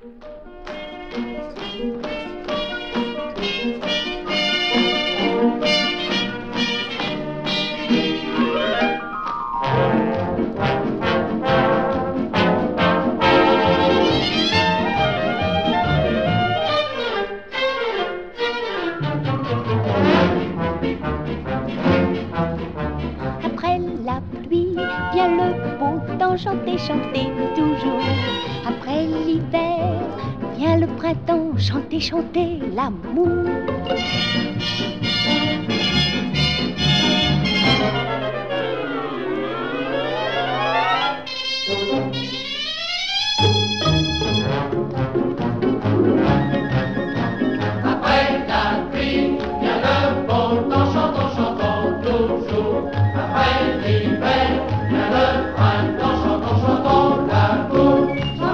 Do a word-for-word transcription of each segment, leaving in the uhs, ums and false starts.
Après la pluie vient le beau temps, chanter, chanter toujours. Après l'hiver vient le printemps, chanter, chanter l'amour. Après la pluie vient le beau temps, chantons, chantons toujours. Après l'hiver vient le printemps, chantons, chantons l'amour.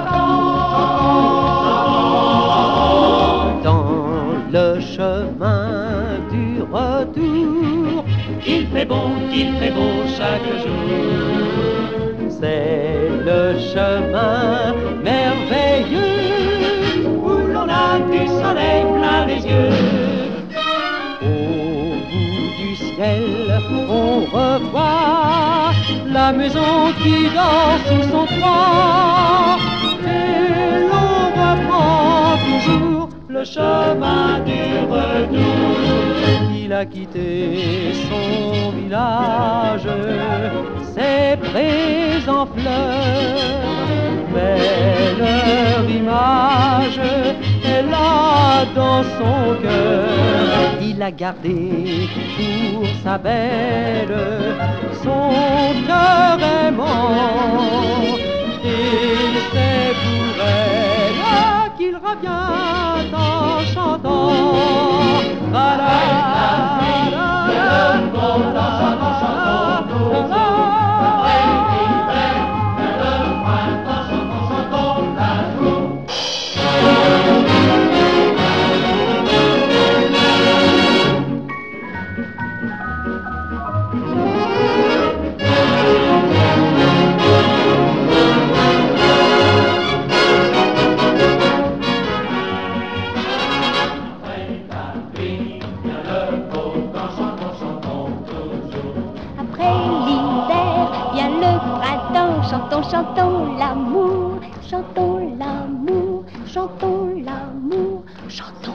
Chantons, Dans le chemin du retour, Qu'il fait beau, qu'il fait beau chaque jour. c'est le chemin merveilleux Où l'on a du soleil plein les yeux. Au bout du ciel, on revoit la maison qui dort sous son toit. Et l'on reprend toujours le chemin du retour. Il a quitté son village, ses prés en fleurs, mais leur image est là dans son cœur. Il a gardé pour sa belle son cœur aimant, et c'est pour elle qu'il revient en chantant. La, la, le beau temps, chantons, chantons toujours. Après l'hiver vient le printemps, chantons, chantons l'amour. Après l'hiver vient le printemps, chantons, chantons l'amour, chantons l'amour, chantons l'amour, chantons.